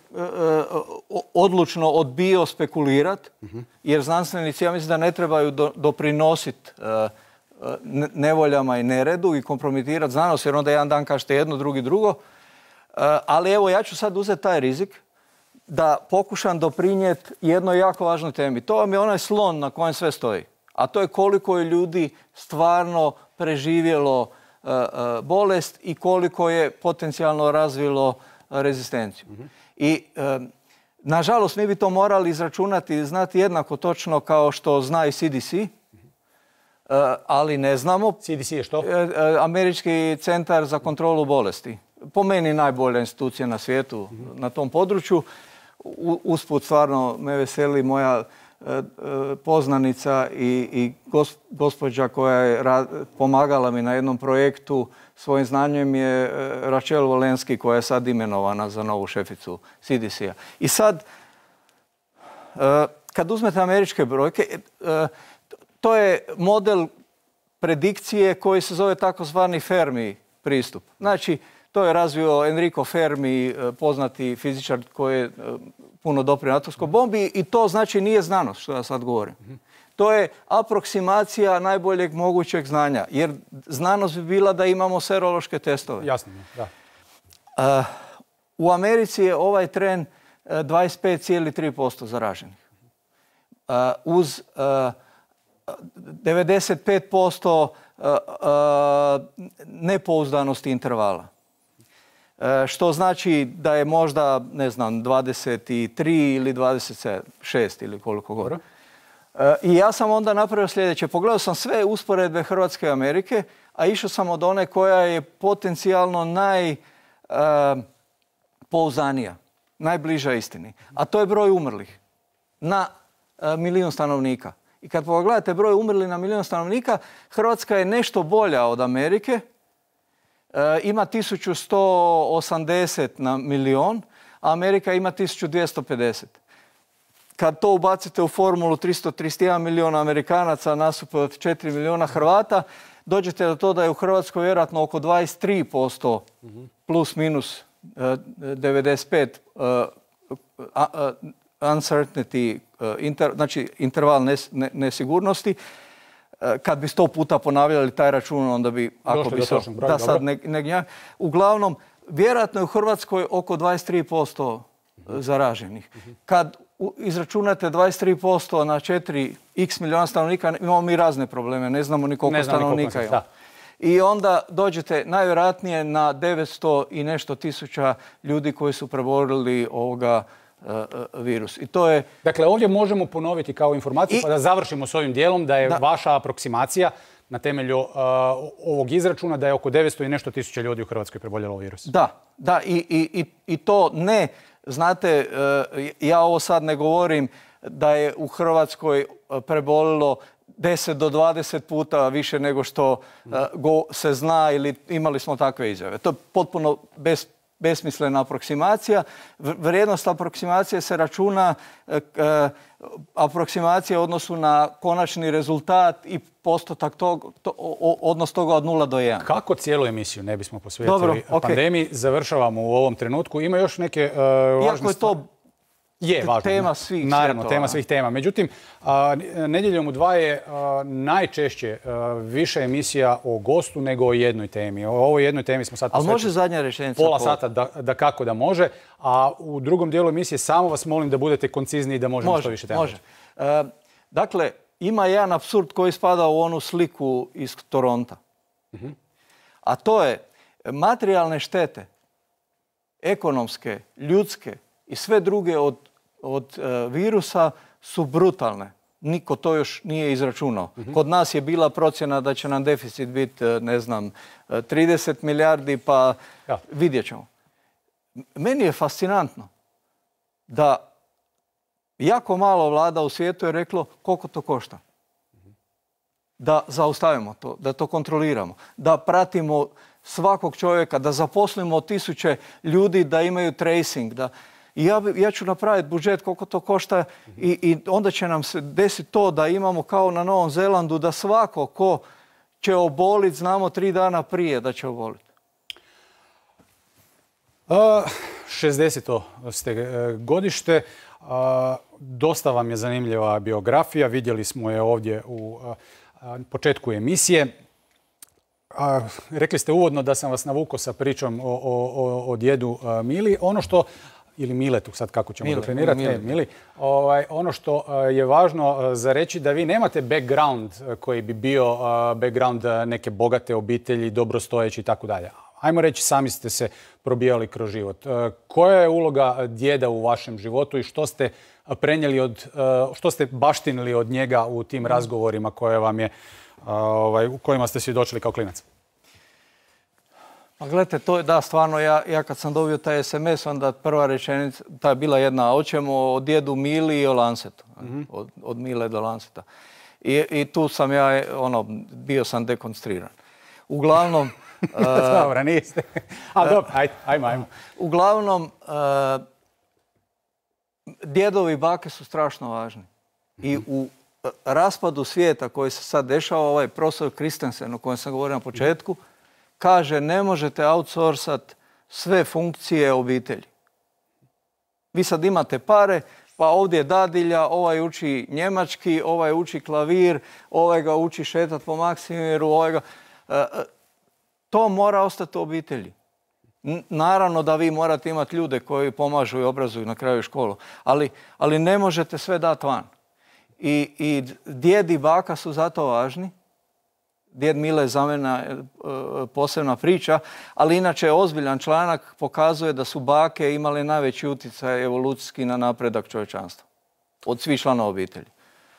odlučno odbio spekulirati, jer znanstvenici, ja mislim da ne trebaju doprinositi nevoljama i neredu i kompromitirati znanost, jer onda jedan dan kažete jedno, drugi drugo. Ali evo, ja ću sad uzeti taj rizik da pokušam doprinijeti jednoj jako važnoj temi. To vam je onaj slon na kojem sve stoji. A to je koliko je ljudi stvarno preživjelo bolest i koliko je potencijalno razvilo rezistenciju. I nažalost mi bi to morali izračunati i znati jednako točno kao što zna i CDC, ali ne znamo. CDC je što? Američki centar za kontrolu bolesti. Po meni najbolja institucija na svijetu na tom području. Usput stvarno me veseli moja poznanica i gospođa koja je pomagala mi na jednom projektu svojim znanjem je Rachel Walensky, koja je sad imenovana za novu šeficu CDC-a. I sad, kad uzmete američke brojke, to je model predikcije koji se zove takozvani Fermi pristup. Znači, to je razvio Enrico Fermi, poznati fizičar koji je puno doprinio atomskoj bombi, i to znači nije znanost, što ja sad govorim. To je aproksimacija najboljeg mogućeg znanja, jer znanost bi bila da imamo serološke testove. Jasno, da. U Americi je ovaj tren 25,3% zaraženih. Uz 95% nepouzdanosti intervala. Što znači da je možda, ne znam, 23 ili 26 ili koliko god. I ja sam onda napravio sljedeće. Pogledao sam sve usporedbe Hrvatske i Amerike, a išao sam od one koja je potencijalno najpouzdanija, najbliža istini. A to je broj umrlih na milijun stanovnika. I kad pogledate broj umrlih na milijun stanovnika, Hrvatska je nešto bolja od Amerike. Ima 1180 na milion, a Amerika ima 1250. kad to ubacite u formulu 331 milijuna Amerikanaca nasuprot 4 milijuna Hrvata, dođete do to da je u Hrvatskoj vjerojatno oko 23% plus minus 95 uncertainty, znači interval nesigurnosti. Kad bi 100 puta ponavljali taj račun, onda bi, ako bi se... Da, sad uglavnom, vjerojatno je u Hrvatskoj oko 23% zaraženih. Kad izračunate 23% na 4x milijuna stanovnika, imamo mi razne probleme, ne znamo ni koliko stanovnika imamo. I onda dođete najvjerojatnije na 900 i nešto tisuća ljudi koji su prebolili ovoga virus. I to je... Dakle, ovdje možemo ponoviti kao informaciju, pa da završimo s ovim dijelom, da je vaša aproksimacija na temelju ovog izračuna da je oko 900 i nešto tisuća ljudi u Hrvatskoj preboljelo virus. Da, i to ne, znate, ja ovo sad ne govorim da je u Hrvatskoj prebolilo 10 do 20 puta više nego što se zna ili imali smo takve izjave. To je potpuno besmislena aproksimacija. Vrijednost aproksimacije se računa aproksimacija u odnosu na konačni rezultat i postotak odnos toga od 0 do 1. Kako cijelu emisiju ne bismo posvetili pandemiji, završavamo u ovom trenutku. Ima još neke važne Iako je to tema svih svjetova. Naravno, tema svih tema. Međutim, Nedjeljom u 2 je najčešće više emisija o gostu nego o jednoj temi. O ovoj jednoj temi smo sad posvetili. Ali može zadnja rečenica? Pola sata, da kako da može. A u drugom dijelu emisije samo vas molim da budete koncizni i da možemo što više tema. Može. Dakle, ima jedan apsurd koji spada u onu sliku iz Toronta. A to je materijalne štete, ekonomske, ljudske i sve druge od virusa su brutalne. Niko to još nije izračunao. Kod nas je bila procjena da će nam deficit biti, ne znam, 30 milijardi, pa vidjet ćemo. Meni je fascinantno da jako malo vlada u svijetu je reklo koliko to košta. Da zaustavimo to, da to kontroliramo, da pratimo svakog čovjeka, da zaposlimo 1000 ljudi da imaju tracing, i ja ću napraviti budžet koliko to košta i onda će nam se desiti to da imamo kao na Novom Zelandu da svako ko će oboliti, znamo 3 dana prije da će oboliti. 60. ste godište. Dosta vam je zanimljiva biografija. Vidjeli smo je ovdje u početku emisije. Rekli ste uvodno da sam vas navukao sa pričom o djedu Mili. Ono što ili Miletu, sad kako ćemo definirati, Mili. Ono što je važno za reći da vi nemate background koji bi bio background neke bogate obitelji, dobrostojeći i tako dalje. Ajmo reći, sami ste se probijali kroz život. Koja je uloga djeda u vašem životu i što ste prenijeli što ste baštinili od njega u tim razgovorima koje vam je, u kojima ste svjedočili kao klinac? Pa gledajte, to je da, stvarno, ja kad sam dobio taj SMS, onda prva rečenica, ta je bila jedna, hoćemo o djedu Mili i o Lancetu. Od Mile do Lanceta. I tu sam ja, bio sam dekonstriran. Uglavnom... Dobro, niste. Ali dobro, ajmo. Uglavnom, djedovi i bake su strašno važni. I u raspadu svijeta koji se sad dešava, ovaj profesor Christensen, o kojem sam govorio na početku, kaže ne možete outsourcat sve funkcije obitelji. Vi sad imate pare, pa ovdje je dadilja, ovaj uči njemački, ovaj uči klavir, ovaj ga uči šetat po Maksimiru, to mora ostati u obitelji. Naravno da vi morate imati ljude koji pomažu i obrazuju na kraju školu, ali ne možete sve dati van. I djed i baka su zato važni. Djed Mile je za mene posebna priča, ali inače ozbiljan članak pokazuje da su bake imale najveći utjecaj evolucijski na napredak čovječanstva. Od svih članova obitelji.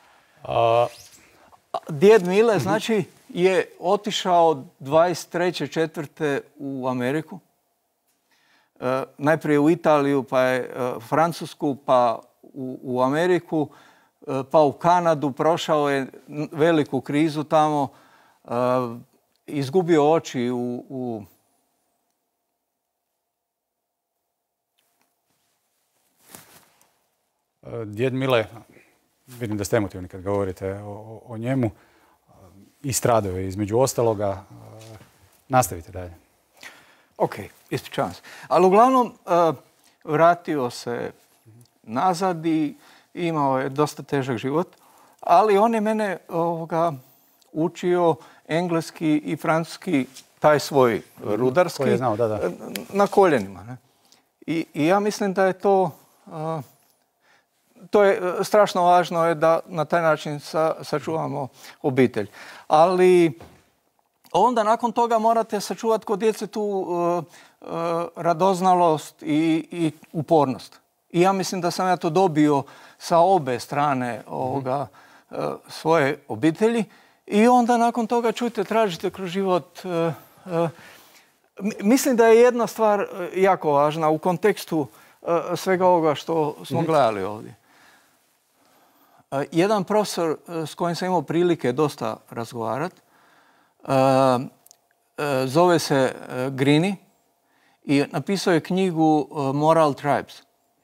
Djed Mile, znači, je otišao 23.4. u Ameriku. Najprije u Italiju, pa je Francusku, pa u Ameriku, pa u Kanadu. Prošao je veliku krizu tamo. Izgubio oči Djed Mile, vidim da ste emotivni kad govorite o njemu, i stradao je između ostaloga. Nastavite dalje. Ok, ispričavam se. Ali uglavnom vratio se nazad i imao je dosta težak život. Ali on je mene učio engleski i francuski, taj svoj rudarski, koji je znao, da. Na koljenima. Ne? I ja mislim da je to je strašno važno je da na taj način sačuvamo obitelj. Ali onda nakon toga morate sačuvati kod djece tu radoznalost i upornost. I ja mislim da sam ja to dobio sa obe strane svoje obitelji. I onda nakon toga čujte, tražite kroz život. Mislim da je jedna stvar jako važna u kontekstu svega ovoga što smo gledali ovdje. Jedan profesor s kojim sam imao prilike dosta razgovarati, zove se Greene i napisao je knjigu Moral Tribes.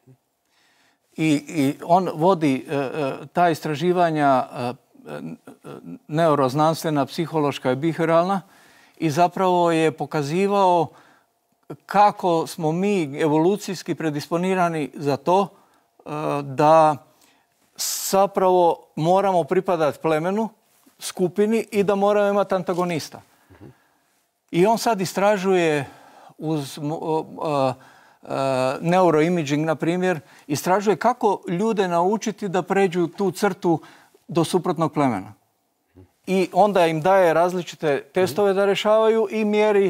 I on vodi ta istraživanja neuroznanstvena, psihološka i behavioralna i zapravo je pokazivao kako smo mi evolucijski predisponirani za to da zapravo moramo pripadati plemenu, skupini i da moramo imati antagonista. I on sad istražuje uz neuroimaging, na primjer, istražuje kako ljude naučiti da pređu tu crtu do suprotnog plemena. I onda im daje različite testove da rješavaju i mjeri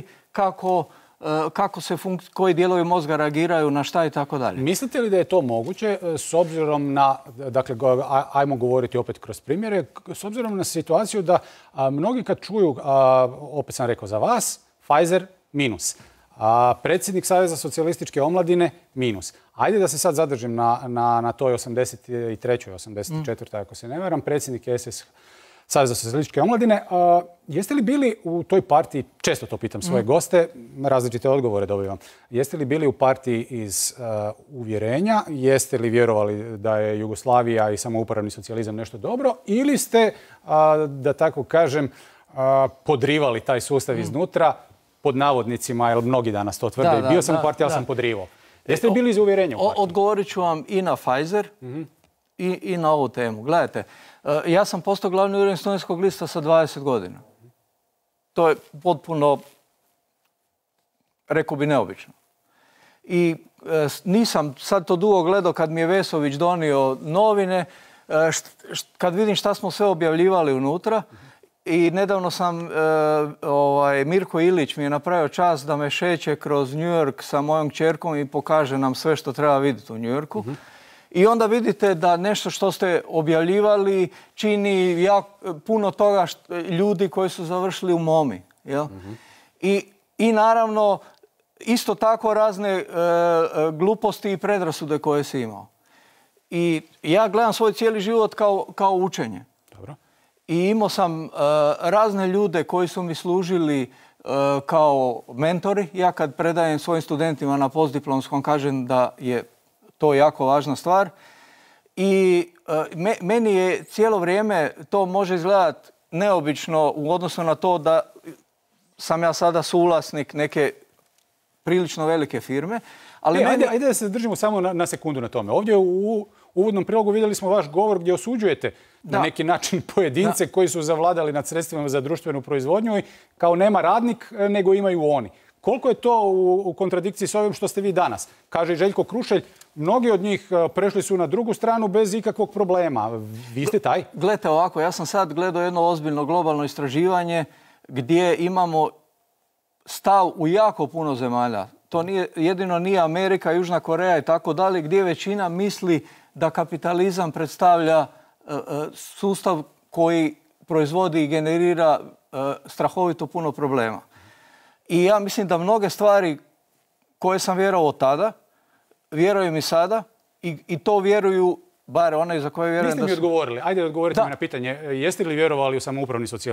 koji dijelovi mozga reagiraju na šta i tako dalje. Mislite li da je to moguće s obzirom na, dakle, ajmo govoriti opet kroz primjere, s obzirom na situaciju da mnogi kad čuju, opet sam rekao za vas, Pfizer minus. Predsjednik Saveza socijalističke omladine minus. Ajde da se sad zadržim na toj 83. 84. ako se ne varam, predsjednik SS Saveza socijalističke omladine. Jeste li bili u toj partiji, često to pitam svoje goste, različite odgovore dobivam, jeste li bili u partiji iz uvjerenja, jeste li vjerovali da je Jugoslavija i samoupravni socijalizam nešto dobro, ili ste, da tako kažem, podrivali taj sustav iznutra, pod navodnicima, jer mnogi danas to tvrde. Bio sam u partiji, ali sam podrivao. Jeste li bili iz uvjerenja u partiji? Odgovorit ću vam i na Pfizer i na ovu temu. Gledajte, ja sam postao glavni urednik Studentskog lista sa 20 godina. To je potpuno, rekao bi, neobično. I nisam sad to dugo gledao kad mi je Vesović donio novine, kad vidim šta smo sve objavljivali unutra. I nedavno sam, Mirko Ilić mi je napravio čast da me šeće kroz New York sa mojom kćerkom i pokaže nam sve što treba vidjeti u New Yorku. I onda vidite da nešto što ste objavljivali čini puno toga ljudi koji su završili u MOMI. Jel? I naravno, isto tako razne gluposti i predrasude koje si imao. I ja gledam svoj cijeli život kao učenje. I imao sam razne ljude koji su mi služili kao mentori. Ja kad predajem svojim studentima na postdiplomskom kažem da je to jako važna stvar. I meni je cijelo vrijeme to može izgledati neobično u odnosu na to da sam ja sada suvlasnik neke prilično velike firme. Ali ajde da se držimo samo na sekundu na tome. Ovdje u uvodnom prilogu vidjeli smo vaš govor gdje osuđujete na neki način pojedince koji su zavladali nad sredstvima za društvenu proizvodnju i kao nema radnik, nego imaju oni. Koliko je to u kontradikciji s ovim što ste vi danas? Kaže i Željko Krušelj, mnogi od njih prešli su na drugu stranu bez ikakvog problema. Vi ste taj? Gledajte ovako, ja sam sad gledao jedno ozbiljno globalno istraživanje gdje imamo stav u jako puno zemalja. To jedino nije Amerika, Južna Koreja i tako dalje, gdje većina misli da kapitalizam predstavlja sustav koji proizvodi i generira strahovito puno problema. I ja mislim da mnoge stvari koje sam vjerovao tada, vjerujem i sada i to vjeruju bar one za koje vjerujem. Niste mi odgovorili. Ajde odgovorite mi na pitanje. Jeste li vjerovali u samoupravni socijalizam?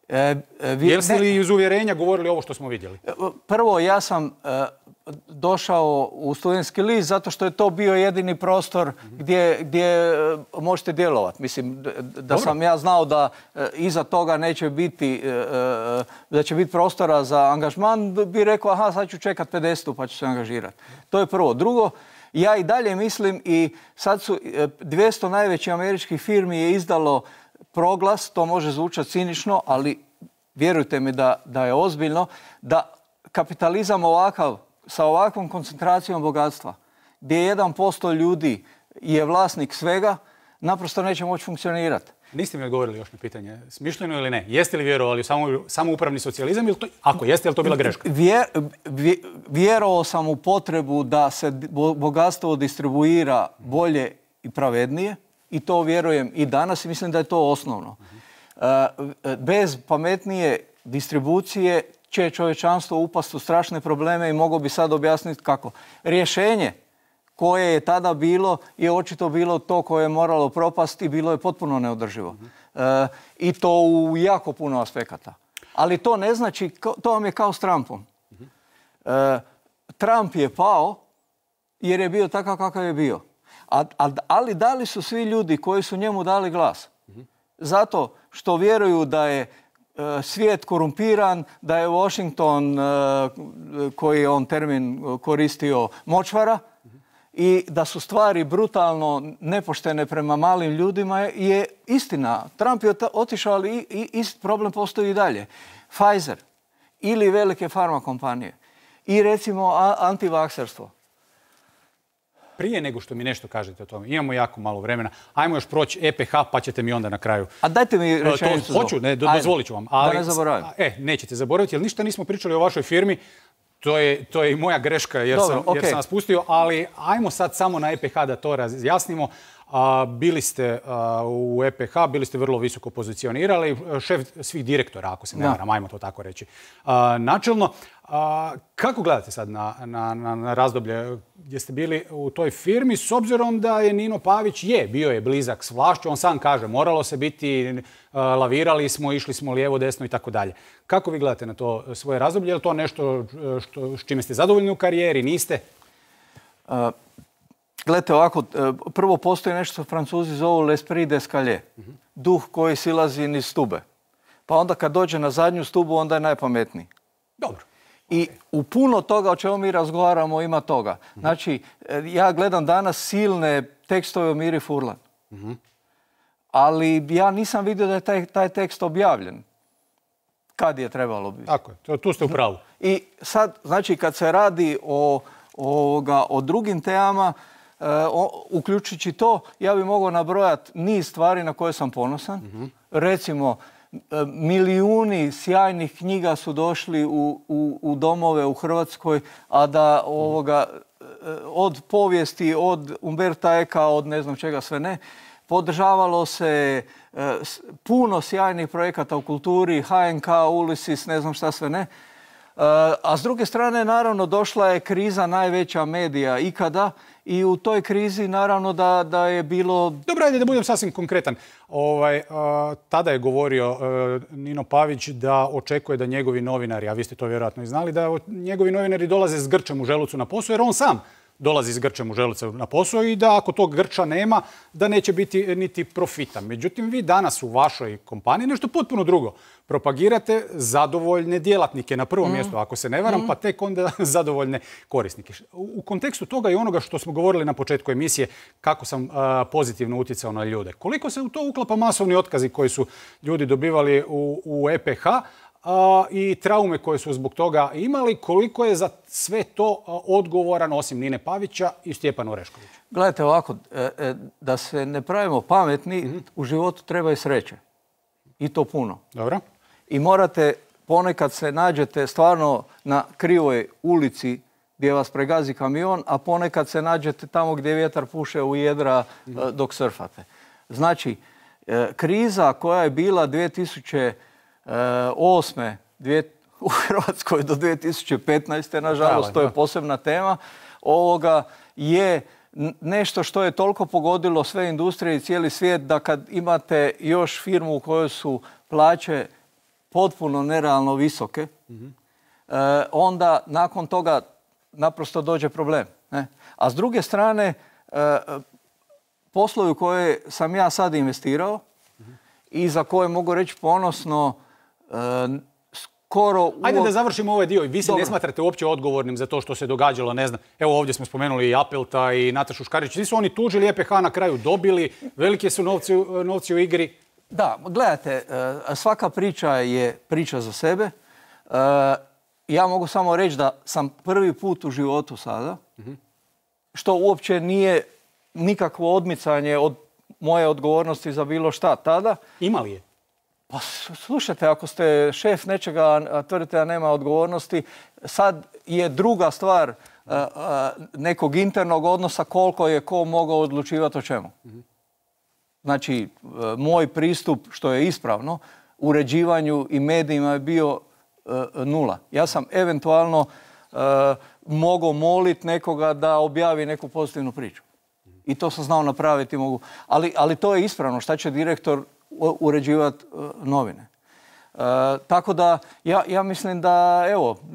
Jeste li iz uvjerenja govorili ovo što smo vidjeli? Prvo, ja sam došao u Studentski list zato što je to bio jedini prostor gdje možete djelovati. Mislim, da sam ja znao da iza toga neće biti, da će biti prostora za angažman, bi rekao, aha, sad ću čekat 50 pa ću se angažirati. To je prvo. Drugo, ja i dalje mislim i sad su 200 najvećih američkih firmi je izdalo proglas, to može zvučati cinično, ali vjerujte mi da je ozbiljno, da kapitalizam ovakav, sa ovakvom koncentracijom bogatstva, gdje 1% ljudi je vlasnik svega, naprosto neće moći funkcionirati. Niste mi odgovorili još na pitanje, smišljeno ili ne? Jeste li vjerovali u samoupravni socijalizam? Ako jeste, je li to bila greška? Vjerovao sam u potrebu da se bogatstvo distribuira bolje i pravednije i to vjerujem i danas i mislim da je to osnovno. Bez pametnije distribucije će čovječanstvo upasti u strašne probleme i mogu bi sad objasniti kako. Rješenje koje je tada bilo je očito bilo to koje je moralo propasti i bilo je potpuno neodrživo. I to u jako puno aspekata. Ali to ne znači, to vam je kao s Trumpom. Trump je pao jer je bio takav kakav je bio. Ali da li su svi ljudi koji su njemu dali glas? Zato što vjeruju da je svijet korumpiran, da je Washington, koji je on termin koristio, močvara i da su stvari brutalno nepoštene prema malim ljudima je istina. Trump je otišao, ali problem postoji i dalje. Pfizer ili velike farma kompanije i recimo antivakserstvo. Prije nego što mi nešto kažete o tome, imamo jako malo vremena, ajmo još proći EPH pa ćete mi onda na kraju... A dajte mi rečenicu. Hoću, dozvolit ću vam. Da ne zaboravim. Nećete zaboraviti, jer ništa nismo pričali o vašoj firmi. To je i moja greška jer sam vas pustio, ali ajmo sad samo na EPH da to razjasnimo. Bili ste u EPH, bili ste vrlo visoko pozicionirali, šef svih direktora, ako se ne varam, ajmo to tako reći. Načelno, kako gledate sad na razdoblje gdje ste bili u toj firmi, s obzirom da je Nino Pavić bio je blizak s vlašću, on sam kaže, moralo se biti, lavirali smo, išli smo lijevo, desno i tako dalje. Kako vi gledate na to svoje razdoblje? Je li to nešto s čime ste zadovoljni u karijeri, niste? Gledajte ovako, prvo postoji nešto što Francuzi zovu l'esprit d'escalier, duh koji silazi niz stube. Pa onda kad dođe na zadnju stubu, onda je najpametniji. Dobro. I u puno toga o čemu mi razgovaramo ima toga. Znači, ja gledam danas silne tekstove o Miri Furlan. Ali ja nisam vidio da je taj tekst objavljen. Kad je trebalo biti. Tako je, tu ste u pravu. I sad, znači, kad se radi o drugim temama, uključujući to, ja bih mogao nabrojati niz stvari na koje sam ponosan. Recimo, milijuni sjajnih knjiga su došli u domove u Hrvatskoj, a da od povijesti, od Umberta Eka, od ne znam čega sve ne, podržavalo se puno sjajnih projekata u kulturi, HNK, Ulysses, ne znam šta sve ne. A s druge strane, naravno, došla je kriza najveća medija ikada i u toj krizi, naravno, da je bilo... Dobro, ajde da budem sasvim konkretan. Tada je govorio Nino Pavić da očekuje da njegovi novinari, a vi ste to vjerojatno i znali, da njegovi novinari dolaze s grčem u želucu na posao, jer on sam dolazi s grčem u želucu na posao i da ako tog grča nema, da neće biti niti profita. Međutim, vi danas u vašoj kompaniji nešto potpuno drugo. Propagirate zadovoljne djelatnike na prvom mjestu, ako se ne varam, pa tek onda zadovoljne korisnike. U kontekstu toga i onoga što smo govorili na početku emisije, kako sam pozitivno utjecao na ljude. Koliko se u to uklapa masovni otkazi koji su ljudi dobivali u EPH, i traume koje su zbog toga imali, koliko je za sve to odgovoran, osim Nine Pavića, i Stjepan Orešković? Gledajte ovako, da se ne pravimo pametni, u životu treba i sreće. I to puno. Dobro. I morate, ponekad se nađete stvarno na krivoj ulici gdje vas pregazi kamion, a ponekad se nađete tamo gdje vjetar puše u jedra dok surfate. Znači, kriza koja je bila 2008. U Hrvatskoj do 2015. nažalost, to je posebna tema, je nešto što je toliko pogodilo sve industrije i cijeli svijet da kad imate još firmu u kojoj su plaće potpuno nerealno visoke, onda nakon toga naprosto dođe problem. Ne? A s druge strane, poslovi u koje sam ja sad investirao i za koje mogu reći ponosno skoro... Ajde da završimo ovaj dio. Vi se ne smatrate uopće odgovornim za to što se događalo, ne znam. Evo ovdje smo spomenuli i Appelta i Natašu Škarić. Svi su oni tužili, EPH na kraju dobili, velike su novci u igri. Da, gledajte, svaka priča je priča za sebe. Ja mogu samo reći da sam prvi put u životu sada, što uopće nije nikakvo odmicanje od moje odgovornosti za bilo šta tada. Ima li je? Pa slušajte, ako ste šef nečega, a tvrdite da nema odgovornosti, sad je druga stvar nekog internog odnosa koliko je ko mogao odlučivati o čemu. Znači, moj pristup, što je ispravno, uređivanju i medijima je bio nula. Ja sam eventualno mogao moliti nekoga da objavi neku pozitivnu priču. I to sam znao napraviti. Ali to je ispravno. Šta će direktor uređivati novine? Tako da ja mislim da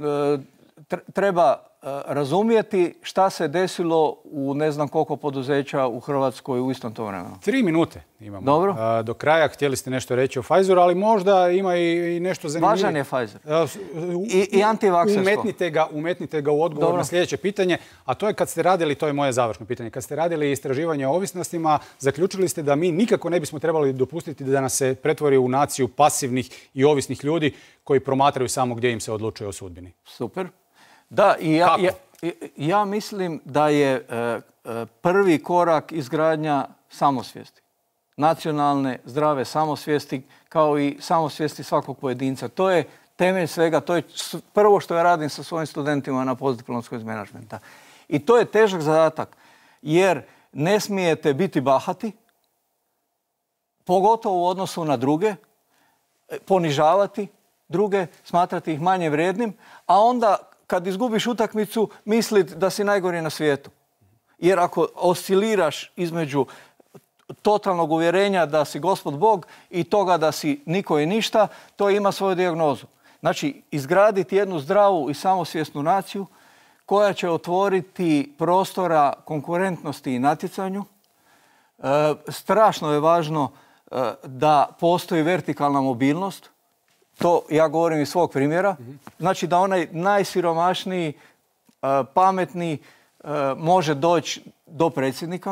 treba razumjeti šta se desilo u ne znam koliko poduzeća u Hrvatskoj u istom to vremenu. 3 minute imamo. Dobro. Do kraja htjeli ste nešto reći o Pfizeru, ali možda ima i nešto zanimljivo. Važan je Pfizer. I antivakserstvo. Umetnite ga u odgovor na sljedeće pitanje, a to je kad ste radili, to je moje završno pitanje, kad ste radili istraživanje o ovisnostima, zaključili ste da mi nikako ne bismo trebali dopustiti da nas se pretvori u naciju pasivnih i ovisnih ljudi koji promatraju samo gdje im se odlučuje o sudbini. Super. Da, i ja mislim da je prvi korak izgradnja samosvijesti. Nacionalne, zdrave samosvijesti, kao i samosvijesti svakog pojedinca. To je temelj svega, to je prvo što ja radim sa svojim studentima na postdiplomskoj iz menadžmenta. I to je težak zadatak, jer ne smijete biti bahati, pogotovo u odnosu na druge, ponižavati druge, smatrati ih manje vrijednim, a onda kad izgubiš utakmicu, misliti da si najgori na svijetu. Jer ako osciliraš između totalnog uvjerenja da si Gospod Bog i toga da si niko i ništa, to ima svoju dijagnozu. Znači, izgraditi jednu zdravu i samosvjesnu naciju koja će otvoriti prostora konkurentnosti i natjecanju. Strašno je važno da postoji vertikalna mobilnost. To ja govorim iz svog primjera. Znači da onaj najsiromašniji, pametni može doći do predsjednika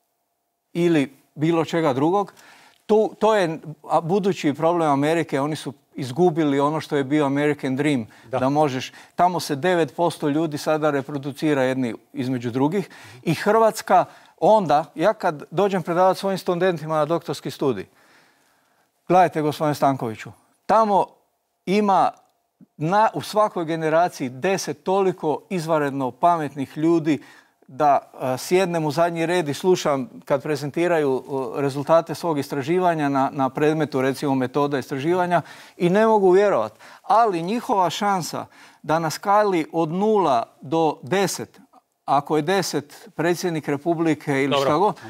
ili bilo čega drugog. To je budući problem Amerike. Oni su izgubili ono što je bio American Dream. Da možeš, tamo se 9% ljudi sada reproducira jedni između drugih. I Hrvatska onda, ja kad dođem predavati svojim studentima na doktorski studij, gledajte gospodine Stankoviću, tamo ima u svakoj generaciji 10 toliko izvanredno pametnih ljudi da sjednem u zadnji red i slušam kad prezentiraju rezultate svog istraživanja na predmetu, recimo metoda istraživanja, i ne mogu vjerovati. Ali njihova šansa da na skali od 0 do 10, ako je 10 predsjednik Republike ili šta god,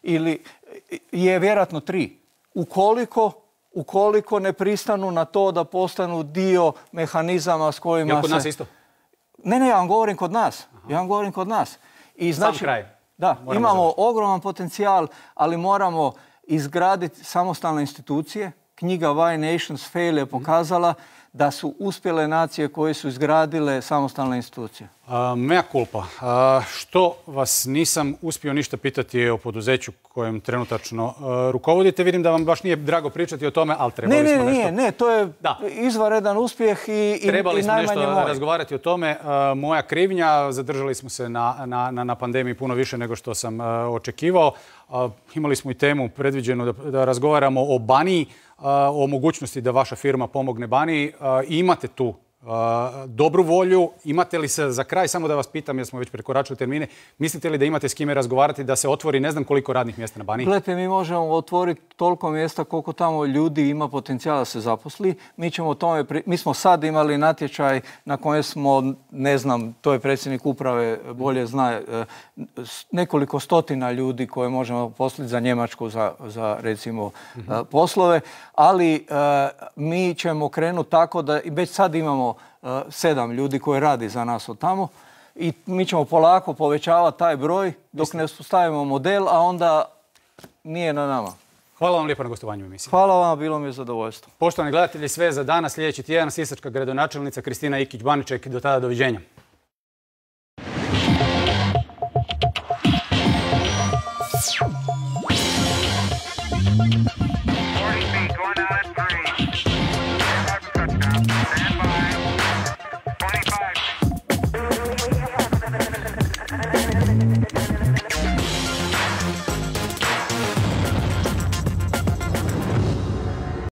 je vjerojatno 3. Ukoliko ne pristanu na to da postanu dio mehanizama s kojima se... Jel kod nas isto? Ne, ja vam govorim kod nas. I znači, sam kraj. Da, imamo ogroman potencijal, ali moramo izgraditi samostalne institucije. Knjiga Why Nations Fail je pokazala da su uspjele nacije koje su izgradile samostalne institucije. Mea culpa. Što vas nisam uspio ništa pitati o poduzeću kojem trenutačno rukovodite? Vidim da vam baš nije drago pričati o tome, ali trebali smo nešto... Ne, to je izvanredan uspjeh i najmanje moj. Trebali smo nešto razgovarati o tome. Moja krivnja, zadržali smo se na pandemiji puno više nego što sam očekivao. Imali smo i temu predviđenu da razgovaramo o Baniji, o mogućnosti da vaša firma pomogne Baniji. Imate tu dobru volju. Imate li se, za kraj, samo da vas pitam, jer smo već prekoračili termine, mislite li da imate s kime razgovarati da se otvori ne znam koliko radnih mjesta na Baniji? Gledajte, mi možemo otvoriti toliko mjesta koliko tamo ljudi ima potencijala da se zaposli. Mi smo sad imali natječaj na kojem smo, ne znam, to je predsjednik uprave, bolje zna, nekoliko stotina ljudi koje možemo posliti za Njemačku, za recimo poslove, ali mi ćemo krenuti tako da već sad imamo 7 ljudi koji radi za nas od tamo i mi ćemo polako povećavati taj broj dok ne stavimo model, a onda nije na nama. Hvala vam lijepo na gostovanju u emisiji. Hvala vam, bilo mi je zadovoljstvo. Poštovani gledatelji, sve za danas. Sljedeći tjedan sisačka gradonačelnica Kristina Ikić-Baniček. Do tada, doviđenja.